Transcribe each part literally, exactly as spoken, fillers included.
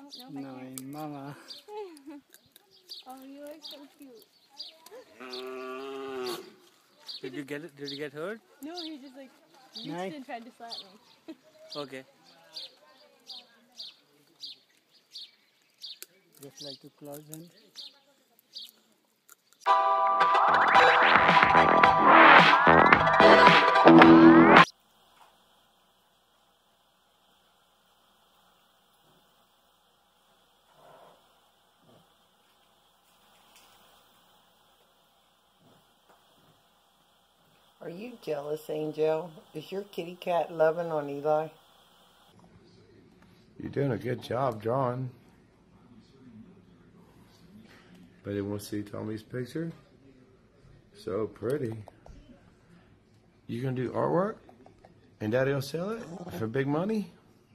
don't know. No, mama. Oh, you are so cute. Did you get it? Did you get hurt? No, he just like reached Nice. and tried to slap me. Okay. Just like to close in. Are you jealous, Angel? Is your kitty cat loving on Eli? You're doing a good job drawing. But they want to see Tommy's picture? So pretty. You gonna do artwork? And Daddy will sell it for big money?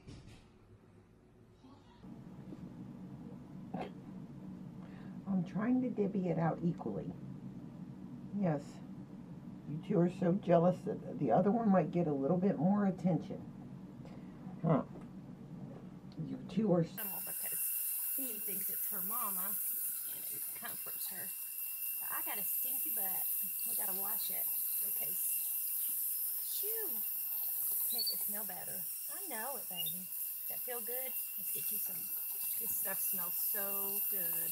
I'm trying to divvy it out equally. Yes. You two are so jealous that the other one might get a little bit more attention. Huh. You two are... Because he thinks it's her mama and it comforts her. But I got a stinky butt. We gotta wash it because, shoo, make it smell better. I know it, baby. Does that feel good? Let's get you some. This stuff smells so good.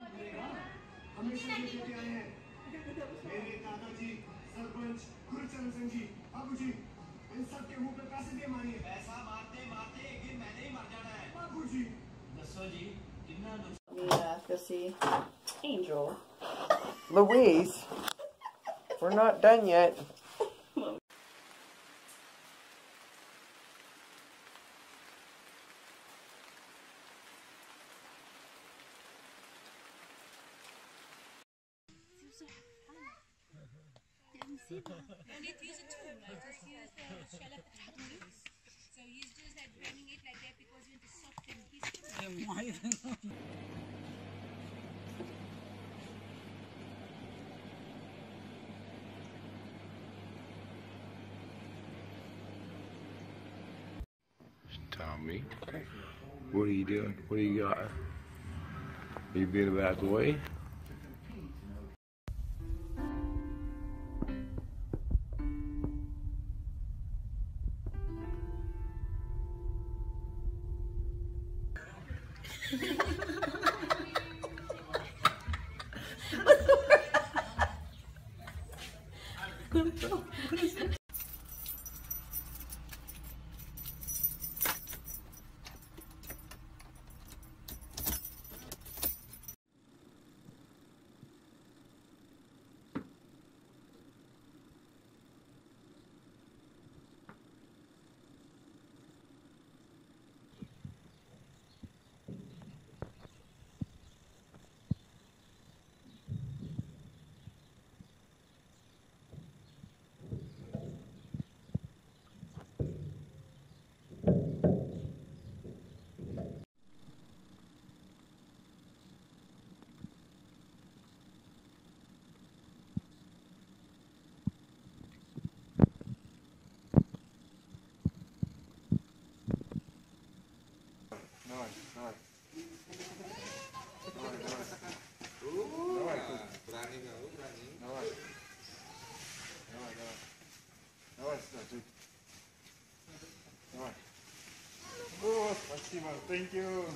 Sarpanch Gurcharan Singh ji बाबूजी इन सब के मुंह पे पैसे दे मारिए पैसा मारते मारते एक दिन मैंने ही मर जाना है बाबूजी दसो जी कितना Yeah, go see Angel. Louise, we're not done yet. You need to use a tool, like just use the shell of the tool. So he's just like bending it like that because you want to soften his skin. Tommy, what are you doing? What do you got? Are you being a bad boy? Thank you.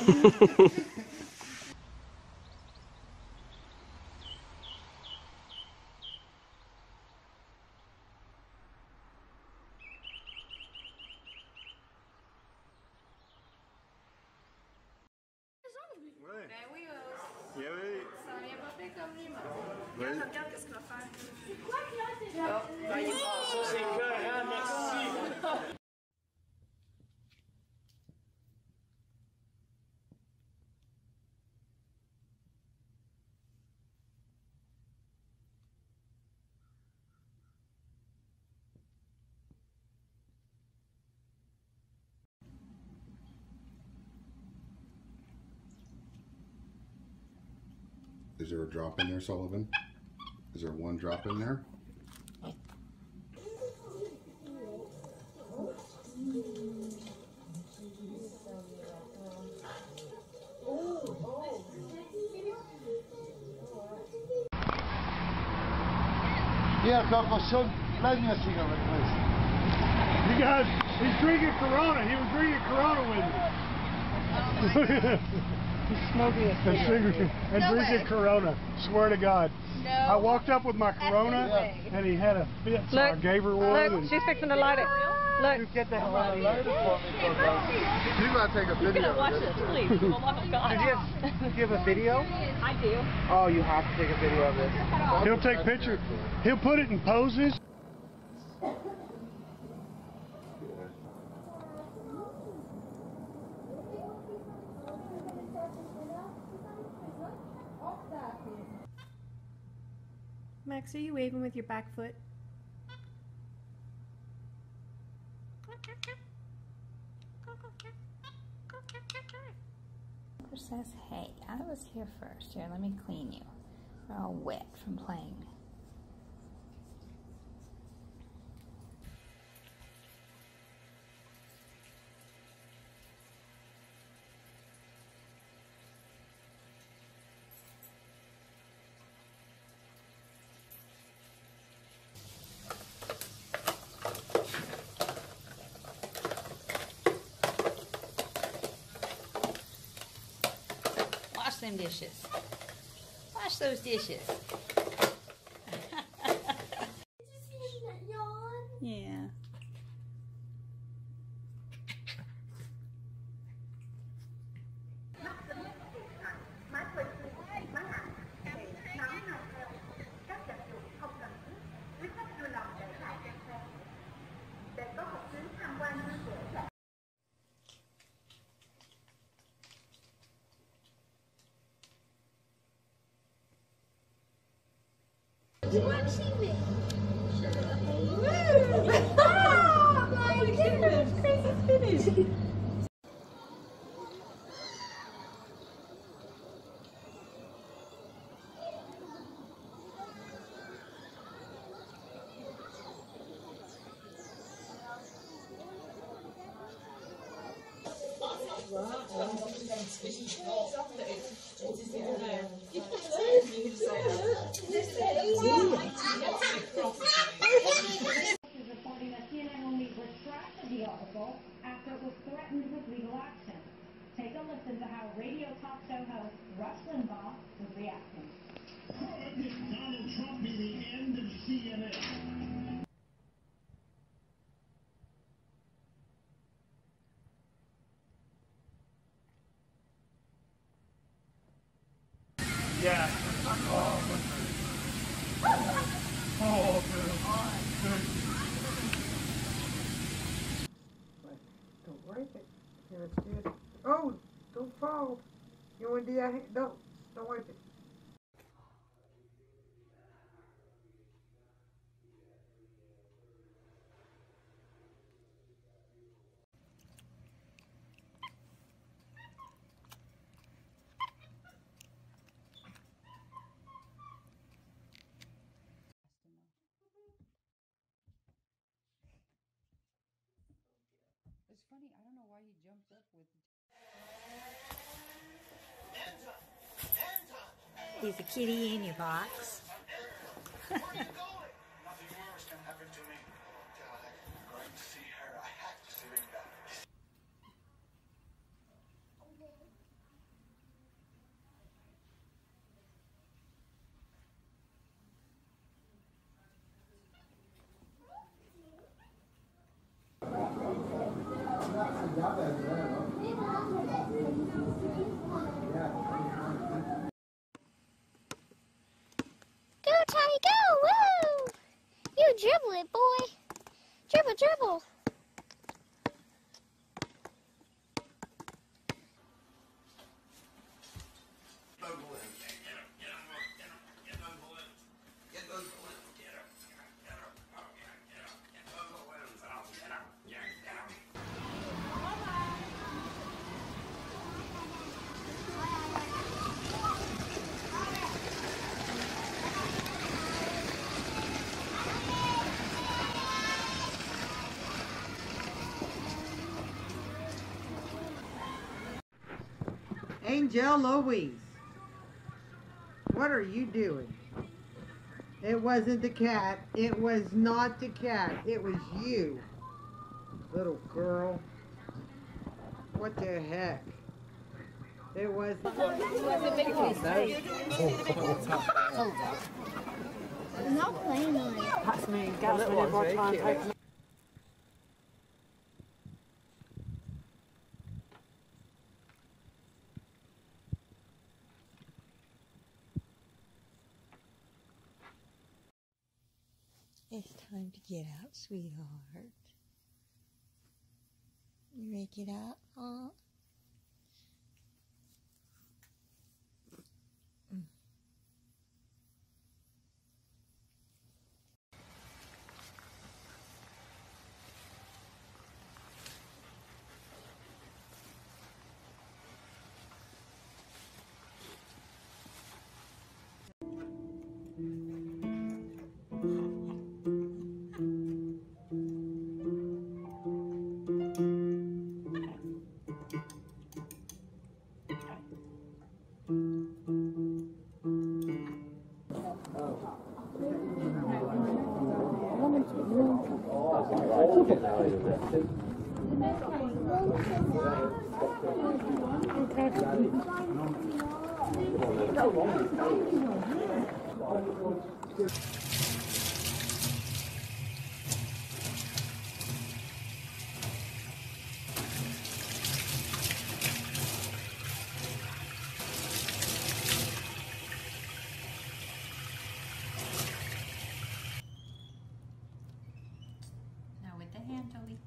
Is there a drop in there, Sullivan? Is there one drop in there? there, Coco. Son, light me a cigarette, please. You guys, he's drinking Corona. He was drinking Corona with me. He's smoking a cigarette and No drinking way. Corona. Swear to God. No. I walked up with my Corona, way. and he had a fit, so I Look, gave her one. look, and she's fixing to light it. Look. you get the hell out of Light here. it for me, Coco. You gotta take a video. Watch this, please. For the love of God. Did you have, do you have a video? I do. Oh, you have to take a video of this. He'll take pictures. He'll put it in poses. Max, are you waving with your back foot? Says, hey, I was here first. Here, let me clean you. You're all wet from playing. Wash them dishes. Wash those dishes. Yeah. Oh my goodness, crazy spinach. Reporting that C N N only retracted the article after it was threatened with legal action. Take a listen to how radio talk show host Rush Limbaugh was reacting. Could Donald Trump be the end of C N N? Yeah. Oh, oh, good. Don't break it. Here it's good. Oh, don't fall. You want to do that? Don't. Don't wipe it. It's funny, I don't know why he jumped up with... He's a kitty in your box. Where are you going? Nothing worse can happen to me. I'm going to see her. I have to see Linda. Go, Tommy, go! Woo! You dribble it, boy. Dribble, dribble. Angel Louise, what are you doing? It wasn't the cat. It was not the cat. It was you, little girl. What the heck? It was. I'm not playing on it. That's me. That's me every time. It's time to get out, sweetheart. You ready to get out, huh? Now with the hand, Toby.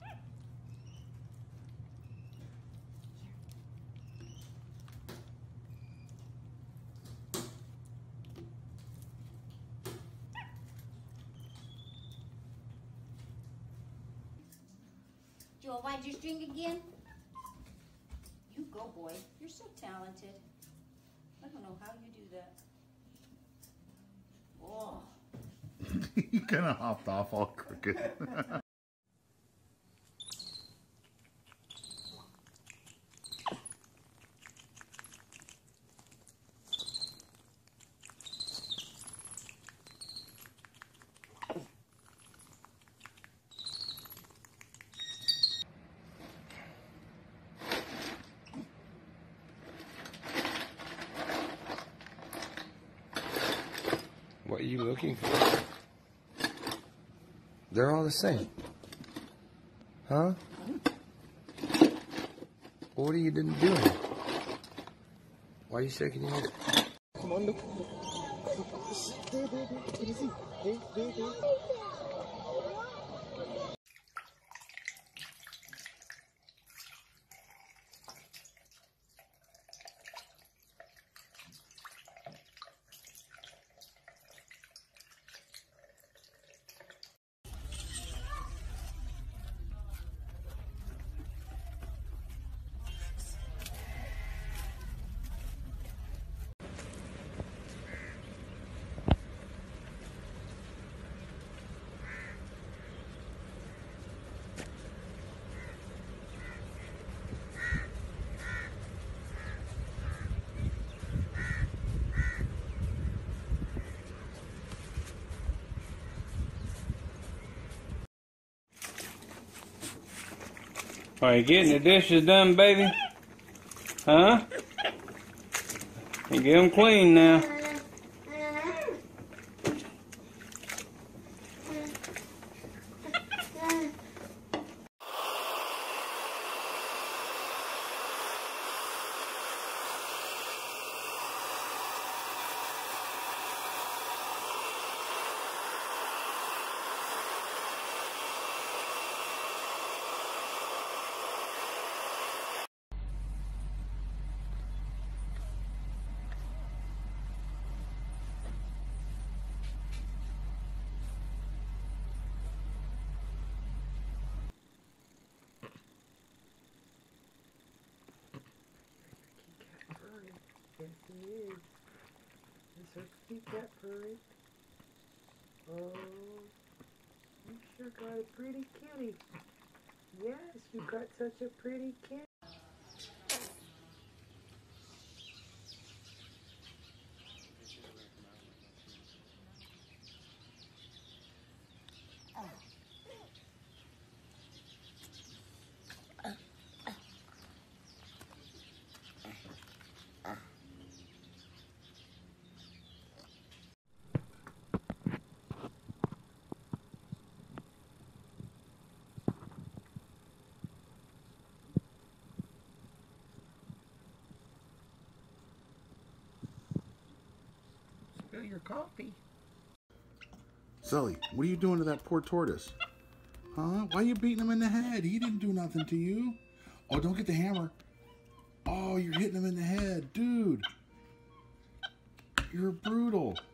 Joel, why'd you string again? You go, boy. You're so talented. I don't know how you do that. Oh. You kind of hopped off all crooked. What are you looking for? They're all the same. Huh? What are you doing? Why are you shaking your head? Come on, look. There, there, there. What is he? There, there, there. Are you getting the dishes done, baby? Huh? You get them clean now. Yes, he is. Is her kitty cat purring? Oh, you sure got a pretty kitty. Yes, you got such a pretty kitty. coffee. Sully, what are you doing to that poor tortoise? Huh? Why are you beating him in the head? He didn't do nothing to you. Oh, don't get the hammer. Oh, you're hitting him in the head. Dude. You're brutal.